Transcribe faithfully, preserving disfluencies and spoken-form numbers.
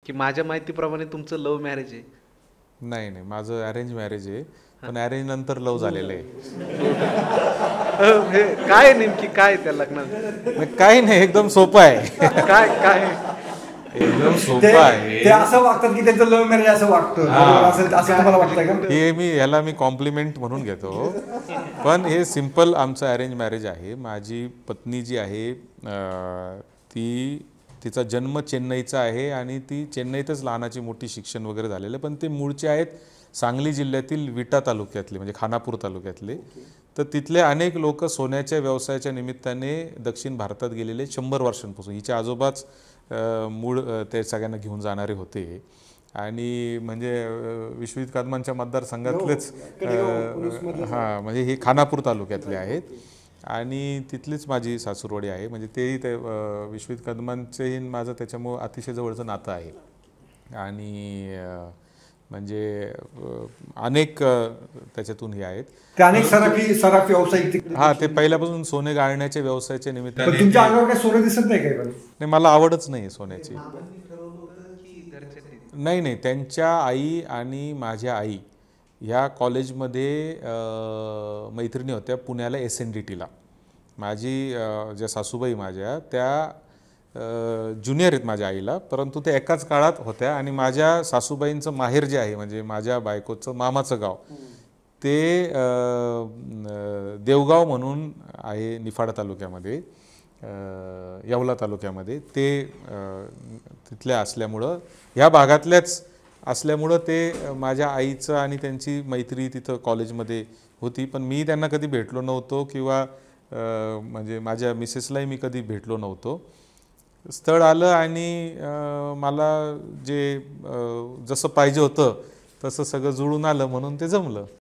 की माझ्या माहितीप्रमाणे तुमचं लव्ह मॅरेज आहे? नाही नाही, माझं अरेंज मॅरेज आहे, पण अरेंज नंतर लव्ह झालेलं आहे. अ, हे काय नेमकी काय त्या लग्नात? नाही, काही नाही, एकदम सोपं आहे. काय काय एकदम ते सोपं आहे. ते असं वागतात की त्यांचं लव्ह मॅरेज असं वाटतं, बरोबर असं असं तुम्हाला वाटतंय का? हे मी याला मी कॉम्प्लिमेंट म्हणून घेतो, पण हे सिम्पल आमचं अरेंज मॅरेज आहे. माझी पत्नी जी आहे अं, ती तिचा जन्म चेन्नईचा आहे आणि ती चेन्नईतच लहानाची मोठी शिक्षण वगैरे झालेलं आहे, पण ते मूळचे आहेत सांगली जिल्ह्यातील विटा तालुक्यातले, म्हणजे खानापूर तालुक्यातले. तर तिथले अनेक लोक सोन्याच्या व्यवसायाच्या निमित्ताने दक्षिण भारतात गेलेले शंभर वर्षांपासून. हिचे आजोबाच अं, मूळ अं, ते सगळ्यांना घेऊन जाणारे होते. आणि म्हणजे अं, विश्वजित कदमांच्या मतदारसंघातलेच अं, हां, म्हणजे हे खानापूर तालुक्यातले आहेत आणि तिथलीच माझी सासूरवाडी आहे. म्हणजे तेही ते अं, विश्वजित कदमांचेही माझं त्याच्यामुळं अतिशय जवळचं नातं आहे. आणि अं, म्हणजे अं, अनेक अं, त्याच्यातून हे आहेत. ते अनेक सराफी सराफी व्यावसायिक ते- हां, ते पहिल्यापासून सोने गाळण्याच्या व्यवसायाच्या पण निमित्ताने. तुमच्या अंगावर काय सोनं दिसत नाही काय पण? नाही, मला आवडच नाही सोन्याची. की घरच्यांनी? नाही नाही, त्यांच्या आई आणि माझ्या आई ह्या कॉलेजमध्ये अं, मैत्रिणी होत्या पुण्याला एस एन डी टीला. माझी अं, ज्या सासूबाई माझ्या त्या ज्युनियर आहेत माझ्या आईला, परंतु त्या एकाच काळात होत्या. आणि माझ्या सासूबाईंचं माहेर जे आहे, म्हणजे माझ्या बायकोचं मामाचं गाव, ते अं, देवगाव म्हणून आहे निफाड तालुक्यामध्ये, अं, येवला तालुक्यामध्ये. ते अं, तिथल्या असल्यामुळं, ह्या भागातल्याच असल्यामुळं ते माझ्या आईचं आणि त्यांची मैत्री तिथं कॉलेजमध्ये होती. पण मी त्यांना कधी भेटलो नव्हतो किंवा अं, म्हणजे माझ्या मिसेसलाही मी कधी भेटलो नव्हतो. स्थळ आलं आणि अं, मला जे अं, जसं पाहिजे होतं तसं सगळं जुळून आलं, म्हणून ते जमलं.